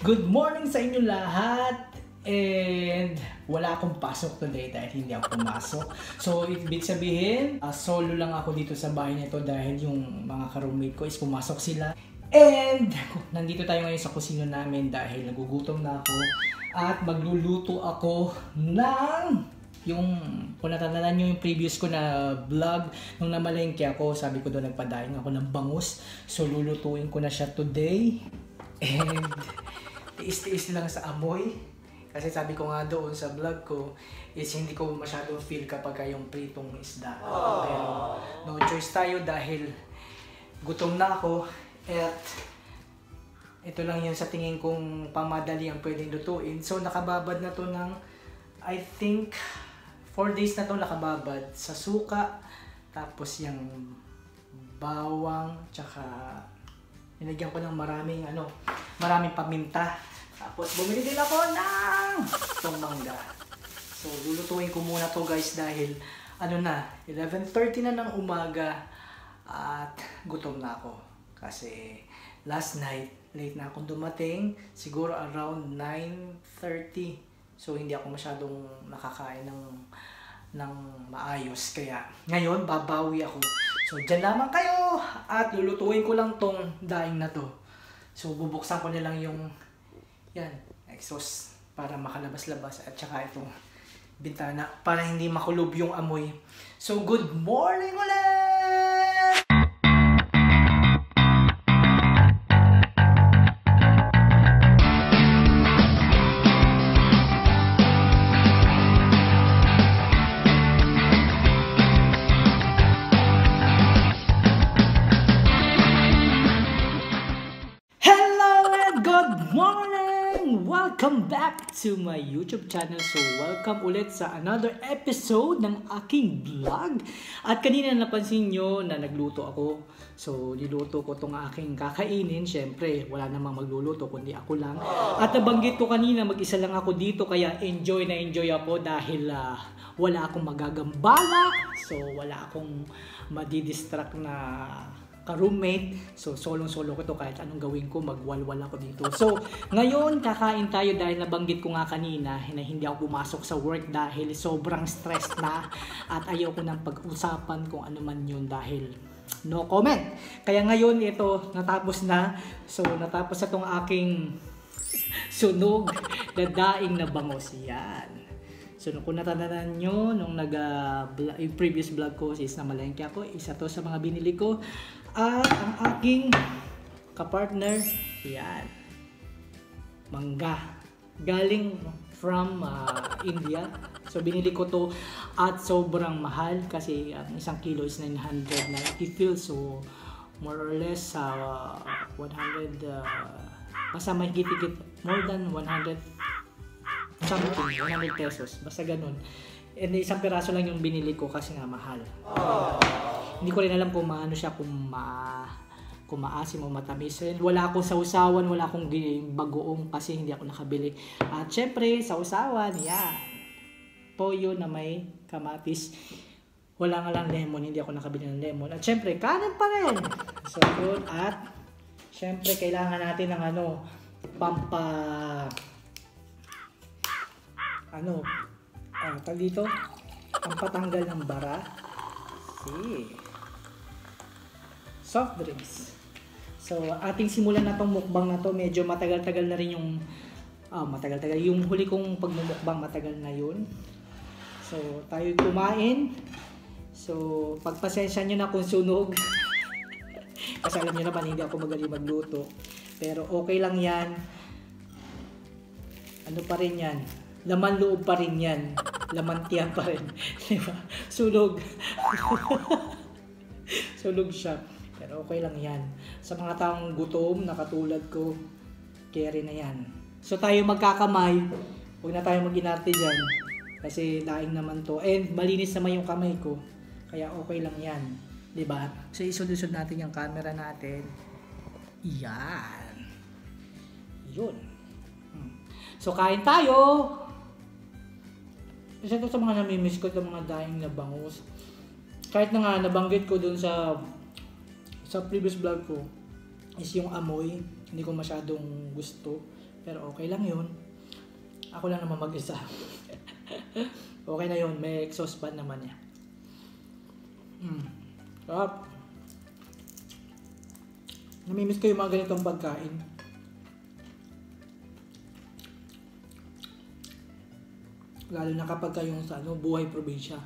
Good morning sa inyo lahat! And wala akong pasok today dahil hindi ako pumasok. So, ibig sabihin, solo lang ako dito sa bahay nito dahil yung mga ka-roommate ko is pumasok sila. And nandito tayo ngayon sa kusina namin dahil nagugutom na ako at magluluto ako ng kung natatandaan nyo yung previous ko na vlog, nung namalengke ako, sabi ko doon nagpadaing ako ng bangus. So lulutuin ko na siya today. And tiis-tiis lang sa amoy. Kasi sabi ko nga doon sa vlog ko, is hindi ko masyadong feel kapag yung pritong isda. Pero no choice tayo dahil gutom na ako. At ito lang yung sa tingin kong pamadali ang pwedeng lutuin. So nakababad na to ng, I think, 4 days na to nakababad sa suka, tapos yung bawang, tsaka nilagyan ko ng maraming paminta. Tapos bumili din ako ng itong mangga. So lulutuin ko muna to guys dahil 11:30 na ng umaga at gutom na ako. Kasi last night, late na akong dumating, siguro around 9:30. So hindi ako masyadong nakakain ng maayos, kaya ngayon babawi ako. So dyan lamang kayo at lulutuin ko lang tong daing na to. So bubuksan ko na lang yung exhaust para makalabas-labas at saka itong bintana para hindi makulob yung amoy. So good morning ulit! Welcome back to my YouTube channel. So welcome ulit sa another episode ng aking vlog. At kanina napansin nyo na nagluto ako. So niluto ko itong aking kakainin. Siyempre wala namang magluluto kundi ako lang. At nabanggit ko kanina mag-isa lang ako dito, kaya enjoy na enjoy ako dahil wala akong magagambala. So wala akong madidistract na ka-roommate. So solong-solo ko to, kahit anong gawin ko magwalwal ako dito. So ngayon kakain tayo dahil nabanggit ko nga kanina na hindi ako pumasok sa work dahil sobrang stress na at ayaw ko nang pag-usapan kung ano man yun dahil no comment. Kaya ngayon ito natapos na. So natapos na tong aking sunog na daing na bangus. Yan. So kung natandaan nyo, nung yung previous vlog ko is namalengke ako, isa to sa mga binili ko. At ang aking kapartner, yan, mangga. Galing from India. So binili ko to at sobrang mahal kasi ang isang kilo is 990 pills. So more or less 100, basta may higit-higit, more than 100 something, 100 pesos. Basta ganun. And isang piraso lang yung binili ko kasi nga mahal. Hindi ko rin alam kung maano siya, kung maasim o matamis. And wala akong sausawan, wala akong bagoong kasi hindi ako nakabili. At syempre, sausawan, yan. Toyo na may kamatis. Wala nga lang lemon, hindi ako nakabili ng lemon. At syempre, kanin pa rin. So, yun. At syempre, kailangan natin ng pampatanggal ng bara. Soft drinks. So ating simulan na tong mukbang na to. Medyo matagal-tagal na rin yung yung huli kong pagmumukbang, matagal na yun. So tayo kumain. So pagpasensya nyo na kung sunog. Kasi alam nyo naman hindi ako magaling magluto. Pero okay lang yan. Ano pa rin yan? Laman loob pa rin yan. Laman tiyan pa rin. Diba? Sunog. Sunog siya. Pero okay lang yan. Sa mga taong gutom na katulad ko, carry na yan. So tayo magkakamay. Huwag na tayo mag-inarte dyan. Kasi daing naman to. And malinis naman yung kamay ko. Kaya okay lang yan. Diba? So isunod-sunod natin yung camera natin. Yan. Yun. So kain tayo. Isa to sa mga namimiss ko, itong mga daing na bangus. Kahit na nga nabanggit ko dun sa previous vlog ko is yung amoy, hindi ko masyadong gusto. pero okay lang yun. Ako lang naman mag-isa. Okay na yun, may exhaust fan naman yan. Sarap. Namimiss ko yung mga ganitong pagkain. Lalo na kapag kayong sa buhay probinsya.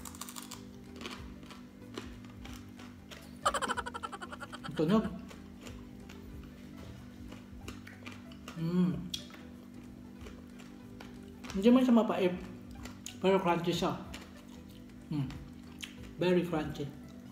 Tunog. Hindi man siya mapait, pero crunchy siya. Very crunchy.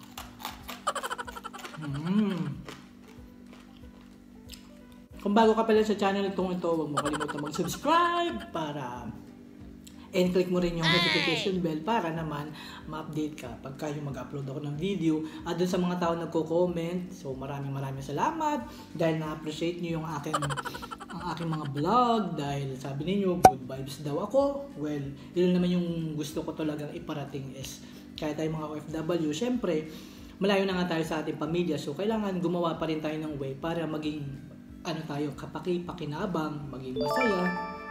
Kung bago ka pala sa channel itong ito, huwag mo kalimutan mag-subscribe para and click mo rin yung notification bell para naman ma-update ka pagka yung mag-upload ako ng video. At dun sa mga tao nagko-comment, so maraming salamat dahil na-appreciate nyo yung ang aking mga vlog dahil sabi niyo good vibes daw ako. Well, yun naman yung gusto ko talagang iparating is kaya tayo mga OFW, syempre malayo na nga tayo sa ating pamilya, so kailangan gumawa pa rin tayo ng way para maging tayo kapaki-pakinabang, maging masaya.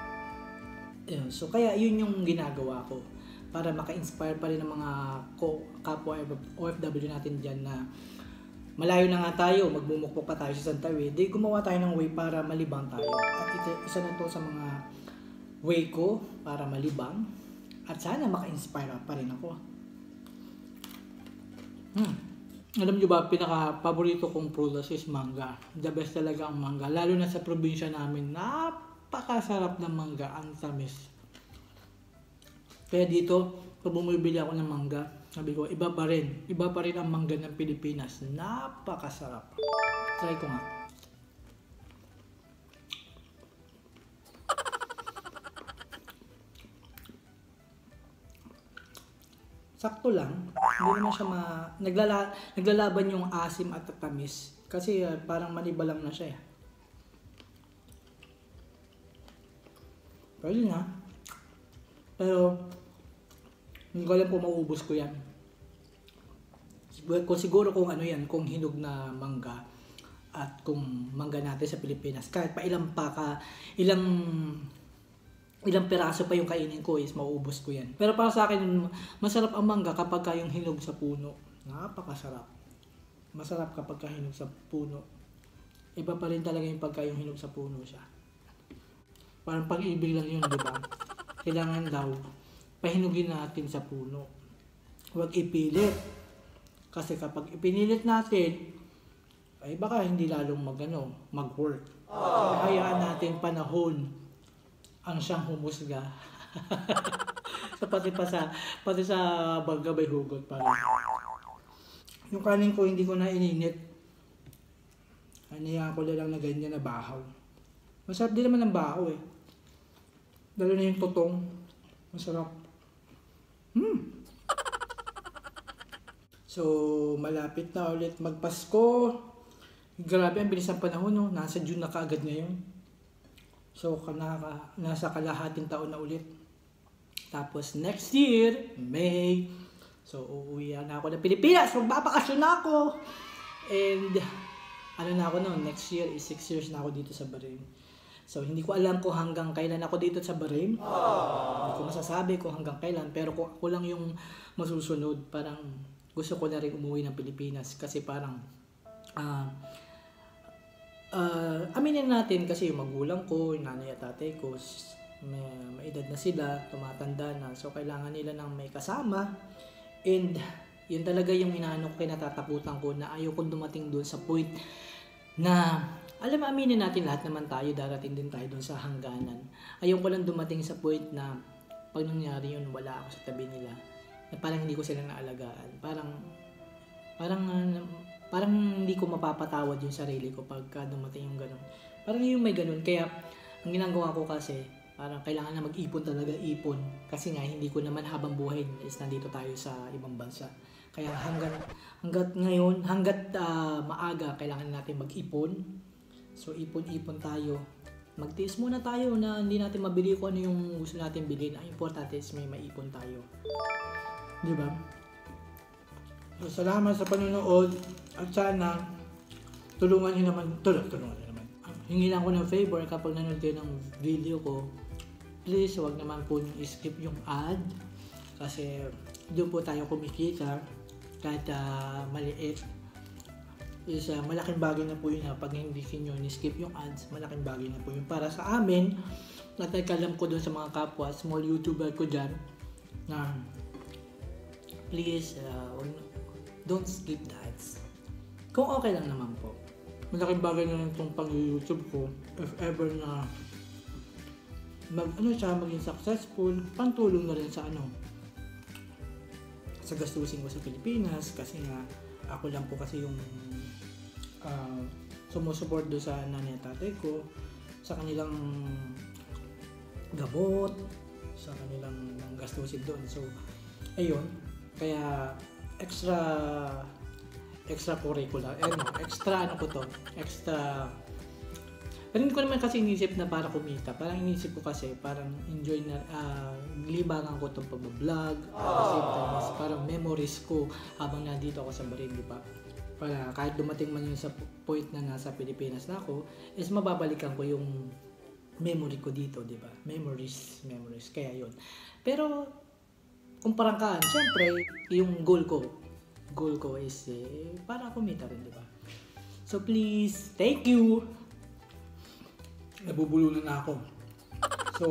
So kaya yun yung ginagawa ko para maka-inspire pa rin ng mga kapwa OFW natin dyan na malayo na nga tayo, magmumukpok pa tayo sa Santa Fe, di gumawa tayo ng way para malibang tayo. At isa na to sa mga way ko para malibang at sana maka-inspire pa rin ako. Alam nyo ba, pinaka-paborito kong prutas is mangga. The best talaga ang mangga. Lalo na sa probinsya namin, napakasarap ng mangga, ang tamis. Kaya dito, pag bumibili ako ng mangga, sabi ko, iba pa rin ang mangga ng Pilipinas. Napakasarap. Try ko nga. Sakto lang. Hindi naman siya naglalaban yung asim at tamis. Kasi parang maniba lang na siya. Pwede na. Pero hindi ko alam kung mauubos ko yan. Siguro kung kung hinog na mangga at kung mangga natin sa Pilipinas, kahit pa ilang piraso pa yung kainin ko is mauubos ko yan. Pero para sa akin, masarap ang mangga kapag yung hinog sa puno. Napakasarap. Masarap kapag hinog sa puno. Iba pa rin talaga yung pagka yung hinog sa puno siya. Parang pag-ibig lang yun, di ba? Kailangan daw, pahinugin natin sa puno. Huwag ipilit. Kasi kapag ipinilit natin, ay baka hindi lalong mag-work. Hayaan natin panahon ang siyang humusga. So, pati sa bagabay hugot pa rin. Yung kanin ko hindi ko na ininit. Aniya ko lang na ganyan na bahaw. Masarap din naman ang bahaw eh. Lalo na yung totong. Masarap. So, malapit na ulit magpasko. Grabe, ang bilis ng panahon, no? Nasa June na kaagad ngayon. So, nasa kalahating taon na ulit. Tapos, next year, May. So, uuwi na ako ng Pilipinas. Magbabakasyon na ako. And, na ako noon, next year is 6 years na ako dito sa Bahrain. So, hindi ko alam kung hanggang kailan ako dito sa Bahrain. Hindi ko masasabi kung hanggang kailan. Pero kung ako lang yung masusunod, parang gusto ko na rin umuwi ng Pilipinas. Kasi parang, aminin natin kasi yung magulang ko, yung nanay at tatay ko, may edad na sila, tumatanda na. So, kailangan nila ng may kasama. And, yun talaga yung kinatatakutan ko na ayokong dumating doon sa point na, aminin natin lahat naman tayo, darating din tayo doon sa hangganan. Ayoko lang dumating sa point na pag nangyari yun, wala ako sa tabi nila. Na parang hindi ko sila naalagaan. Parang hindi ko mapapatawad yung sarili ko pagka dumating yung ganun. Parang yung may ganun. Kaya, ang ginagawa ko kasi, parang kailangan na mag-ipon talaga, ipon. Kasi nga, hindi ko naman habang buhay is nandito tayo sa ibang bansa. Kaya hanggat ngayon, hanggat maaga, kailangan natin mag-ipon. So, ipon-ipon tayo. Magtiis muna tayo na hindi natin mabili kung ano yung gusto natin bilhin. Ang importante is may maipon tayo. Di ba? So, salamat sa panonood at sana tulungan niyo naman. hingi lang ko ng favor kapag nanonood kayo ng video ko, please huwag naman po i-skip yung ad kasi doon po tayo kumikita kahit maliit. Malaking bagay na po yun pag hindi nyo ni-skip yung ads, malaking bagay na po yun para sa amin. At nagkalam ko doon sa mga kapwa, small YouTuber ko dyan na please don't skip the ads. Kung okay lang naman po. Malaking bagay na lang itong pag-YouTube ko if ever na maging successful, pantulong na rin sa sa gastusin ko sa Pilipinas kasi nga ako lang po kasi yung sumusupport doon sa nanay at tatay ko sa kanilang gabot, sa kanilang gastusin doon. So ayun, kaya extra curricular, pero hindi ko naman kasi inisip na para kumita. Parang inisip ko kasi parang enjoy na, libangan ko itong pag-vlog. At the same time, parang memories ko habang nandito ako sa Bahrain, di ba? Para kahit dumating man yun sa point na nasa Pilipinas na ako, is mababalikan ko yung memory ko dito, di ba? Memories. Kaya yun. Pero, kung parangkaan, syempre, yung goal ko is para kumita rin, di ba? So please, thank you! Nabubulunan na ako. So,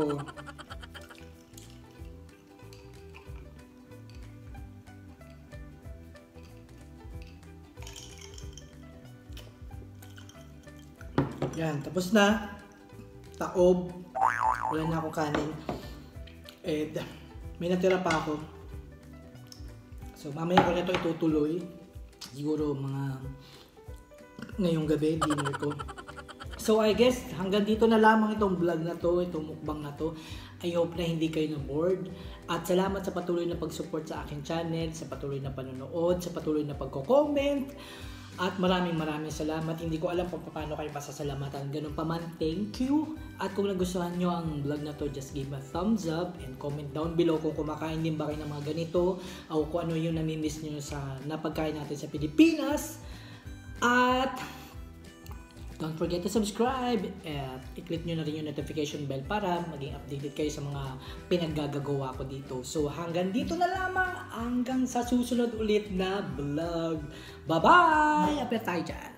yan, tapos na. Taob. Wala na akong kanin. And may natira pa ako. So, mamaya ko na ito itutuloy. Siguro ngayong gabi, dinner ko. So I guess hanggang dito na lamang itong vlog na to, itong mukbang na to. I hope na hindi kayo na bored. At salamat sa patuloy na pag-support sa aking channel, sa patuloy na panonood, sa patuloy na pagko-comment. At maraming salamat. Hindi ko alam kung paano kayo pasasalamatan. Ganun pa man, thank you. At kung nagustuhan nyo ang vlog na to, just give a thumbs up and comment down below kung kumakain din ba kayo ng mga ganito o kung ano yung namimiss nyo sa napagkain natin sa Pilipinas. At don't forget to subscribe at i-click nyo na rin yung notification bell para maging updated kayo sa mga pinaggagawa ko dito. So hanggang dito na lamang, hanggang sa susunod ulit na vlog. Bye-bye! Apet tayo dyan!